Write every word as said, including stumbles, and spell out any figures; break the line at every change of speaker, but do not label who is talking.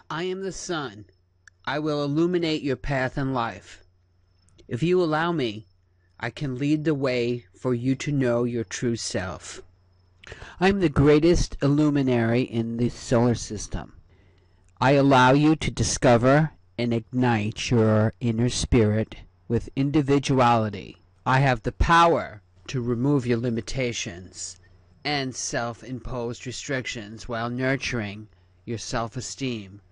I am the sun. I will illuminate your path in life. If you allow me, I can lead the way for you to know your true self. I am the greatest illuminary in the solar system. I allow you to discover and ignite your inner spirit with individuality. I have the power to remove your limitations and self-imposed restrictions while nurturing your self-esteem